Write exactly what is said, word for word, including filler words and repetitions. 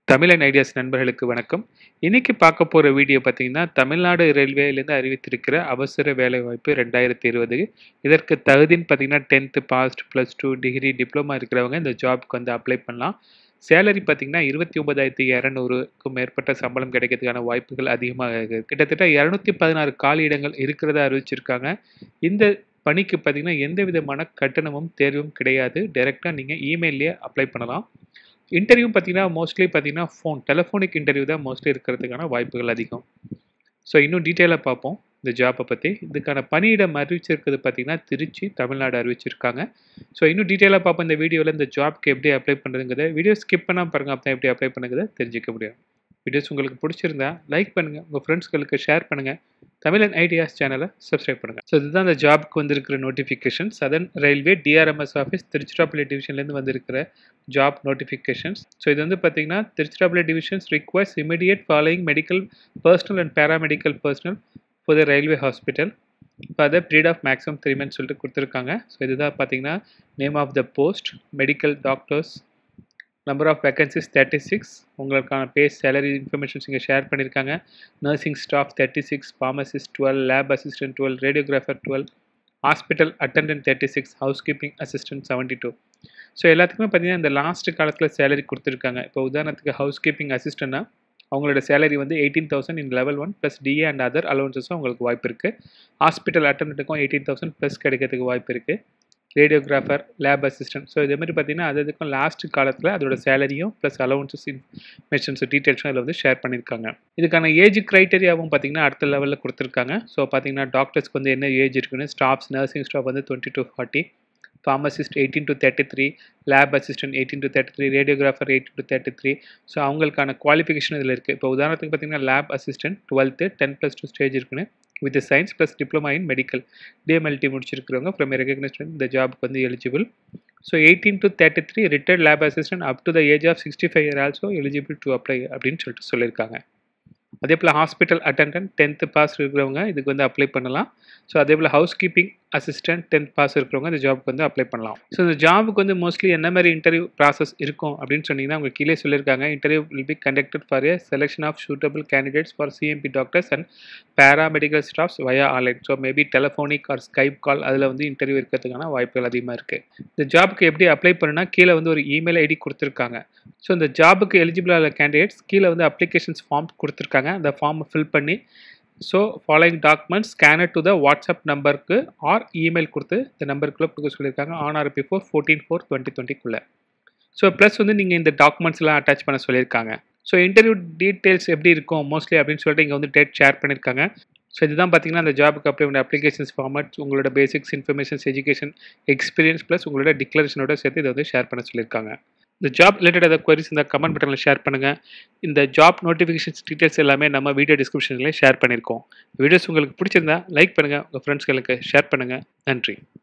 தமிழன் ஐடியாஸ் நண்பர்களுக்கு வணக்கம். இன்னைக்கு பார்க்க போற வீடியோ பார்த்தீங்கன்னா, தமிழ்நாடு ரயில்வேலேருந்து அறிவித்திருக்கிற அவசர வேலைவாய்ப்பு இரண்டாயிரத்து இருபது. இதற்கு தகுதின்னு பார்த்தீங்கன்னா, tenth pass, plus two, degree, diploma இருக்கிறவங்க இந்த ஜாப்க்கு வந்து அப்ளை பண்ணலாம். சேலரி பார்த்தீங்கன்னா, இருபத்தி ஒன்பதாயிரத்து இருநூறுக்கும் மேற்பட்ட சம்பளம் கிடைக்கிறதுக்கான வாய்ப்புகள் அதிகமாக இருக்கு. கிட்டத்தட்ட இருநூற்று பதினாறு காலியிடங்கள் இருக்கிறதா அறிவிச்சிருக்காங்க. இந்த பணிக்கு பார்த்தீங்கன்னா, எந்த விதமான கட்டணமும், தேர்வும் கிடையாது. டைரக்ட்டா நீங்க இமெயில்லயே அப்ளை பண்ணலாம். இன்டர்வியூ பார்த்தீங்கன்னா, மோஸ்ட்லி பார்த்தீங்கன்னா, ஃபோன் டெலிஃபோனிக் இன்டர்வியூ தான் மோஸ்ட்லி இருக்கிறதுக்கான வாய்ப்புகள் அதிகம். ஸோ இன்னும் டீட்டெயிலா பார்ப்போம் இந்த ஜாப்ப பத்தி. இதுக்கான பணியிடம் அறிவிச்சிருக்கிறது பார்த்தீங்கன்னா, திருச்சி, தமிழ்நாடு அறிவிச்சிருக்காங்க. ஸோ இன்னும் டீட்டெயிலா பார்ப்போம் இந்த வீடியோல. இந்த ஜாப்க்கு எப்படி அப்ளை பண்ணுறதுங்கிறத வீடியோ ஸ்கிப் பண்ணாம பாருங்க. அப்பதான் எப்படி அப்ளை பண்ணுங்கிறத தெரிஞ்சுக்க முடியும். வீடியோஸ் உங்களுக்கு பிடிச்சிருந்தா லைக் பண்ணுங்க. உங்க ஃப்ரெண்ட்ஸ்களுக்கு ஷேர் பண்ணுங்க. தமிழன் ஐடியாஸ் சேனல சப்ஸ்கிரைப் பண்ணுங்க. ஸோ இதுதான் அந்த ஜாப்க்கு வந்திருக்கிற notification. Southern railway DRMS office Tiruchirappalli டிவிஷன்லேருந்து வந்திருக்கிற ஜாப் நோட்டிஃபிகேஷன்ஸ். ஸோ இது வந்து பார்த்தீங்கன்னா, Tiruchirappalli divisions request immediate following medical personnel and paramedical personnel for the railway hospital for the period of maximum three months சொல்லிட்டு கொடுத்துருக்காங்க. ஸோ இதுதான் பார்த்தீங்கன்னா, name of the post medical doctors, number of vacancies thirty six. உங்களுக்கான pay salary informations இங்கே share பண்ணியிருக்காங்க. Nursing staff thirty six, pharmacist twelve, lab assistant twelve, radiographer twelve, hospital attendant thirty six, housekeeping assistant seventy two. So எல்லாத்துக்குமே பார்த்தீங்கன்னா, இந்த last காலத்தில் salary கொடுத்துருக்காங்க. இப்போ உதாரணத்துக்கு ஹவுஸ் கீப்பிங் அசிஸ்டன்ட்னா அவங்களோட சேலரி வந்து eighteen thousand in level one plus DA and other அலவன்சஸும் அவங்களுக்கு வாய்ப்பு இருக்குது. ஹாஸ்பிட்டல் அட்டெண்டன்ட்டுக்கும் எயிட்டீன் தௌசண்ட் ப்ளஸ் கிடைக்கிறதுக்கு வாய்ப்பு இருக்குது. Radiographer, lab assistant. ஸோ இதே மாதிரி பார்த்தீங்கன்னா, அது இதுக்கும் லாஸ்ட் காலத்தில் அதோட சேலரியும் ப்ளஸ் அலவன்சஸ் இன்ஃபர்மேஷன்ஸ் டீட்டெயில்ஸும் அதில் வந்து ஷேர் பண்ணியிருக்காங்க. இதுக்கான ஏஜ் க்ரைட்டீரியாவும் பார்த்தீங்கன்னா அடுத்த லெவலில் கொடுத்துருக்காங்க. ஸோ பார்த்தீங்கன்னா, டாக்டர்ஸ்க்கு வந்து என்ன ஏஜ் இருக்குன்னு, ஸ்டாஃப்ஸ் நர்சிங் ஸ்டாஃப் வந்து twenty to forty, pharmacist eighteen to thirty three, lab assistant eighteen to thirty three, radiographer eighteen to thirty three. So அவங்களுக்கான குவாலிஃபிகேஷன் இதில் இருக்குது. இப்போ உதாரணத்துக்கு பார்த்தீங்கன்னா, lab assistant twelfth ten plus two stage இருக்குன்னு with science plus diploma in medical DMLT முடிச்சிருக்கிறவங்க from recognised இந்த ஜாப்க்கு வந்து eligible. So eighteen to thirty three retired lab assistant up to the age of sixty five year also eligible to apply அப்படின்னு சொல்லிட்டு சொல்லியிருக்காங்க. அதே போல் ஹாஸ்பிட்டல் அட்டெண்டன்ட் டென்த்து பாஸ் இருக்கிறவங்க இதுக்கு வந்து அப்ளை பண்ணலாம். ஸோ அதே போல் housekeeping assistant tenth pass இருக்கிறவங்க இந்த ஜாப்க்கு வந்து அப்ளை பண்ணலாம். ஸோ இந்த ஜாபுக்கு வந்து மோஸ்ட்லி என்ன மாதிரி இன்டர்வியூ ப்ராசஸ் இருக்கும் அப்படின்னு சொன்னீங்கன்னா, அவங்க கீழே சொல்லியிருக்காங்க. Interview will be conducted for a selection of suitable candidates for CMP doctors and paramedical staffs via online. So maybe telephonic or Skype call அதில் வந்து இன்டர்வியூ இருக்கிறதுக்கான வாய்ப்புகள் அதிகமாக இருக்குது. இந்த ஜாபுக்கு எப்படி அப்ளை பண்ணுன்னா, கீழே வந்து ஒரு இமெயில் ஐடி கொடுத்துருக்காங்க. ஸோ இந்த ஜாபுக்கு எலிஜிபிளான கேண்டிடேட்ஸ் கீழே வந்து அப்ளிகேஷன்ஸ் ஃபார்ம் கொடுத்துருக்காங்க. அந்த ஃபார்மை ஃபில் பண்ணி so following documents scanner to the WhatsApp நம்பருக்கு ஆர் இமெயில் கொடுத்து இந்த நம்பருக்குள்ளே கொடுக்க சொல்லியிருக்காங்க. On or before fourteen four twenty டுவெண்ட்டிக்குள்ளே. ஸோ ப்ளஸ் வந்து நீங்கள் இந்த டாக்குமெண்ட்ஸ்லாம் அட்டாச் பண்ண சொல்லியிருக்காங்க. ஸோ இன்டர்வியூ டீட்டெயில்ஸ் எப்படி இருக்கும் மோஸ்ட்லி அப்படின்னு சொல்லிட்டு இங்கே வந்து டேட் ஷேர் பண்ணியிருக்காங்க. ஸோ இதுதான் பார்த்தீங்கன்னா, அந்த ஜாபுக்கு அப்ளை பண்ண அப்ளிகேஷன்ஸ் ஃபார்மேட், உங்களோட basics informations, education experience plus உங்களோட டிக்ளரேஷனோட சேர்த்து இதை வந்து ஷேர் பண்ண சொல்லியிருக்காங்க. இந்த ஜாப் ரிலேட்டட் ஏதாவது குவரிஸ் இந்த கமெண்ட் பட்டனில் ஷேர் பண்ணுங்கள். இந்த ஜாப் நோட்டிஃபிகேஷன்ஸ் டீட்டெயில்ஸ் எல்லாமே நம்ம வீடியோ டிஸ்கிரிப்ஷனில் ஷேர் பண்ணியிருக்கோம். வீடியோஸ் உங்களுக்கு பிடிச்சிருந்தா லைக் பண்ணுங்கள், உங்கள் ஃப்ரெண்ட்ஸ்களுக்கு ஷேர் பண்ணுங்கள். நன்றி.